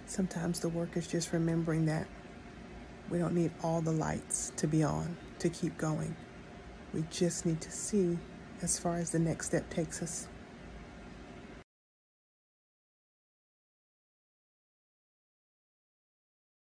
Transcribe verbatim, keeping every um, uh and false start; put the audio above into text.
Sometimes the work is just remembering that we don't need all the lights to be on to keep going. We just need to see as far as the next step takes us.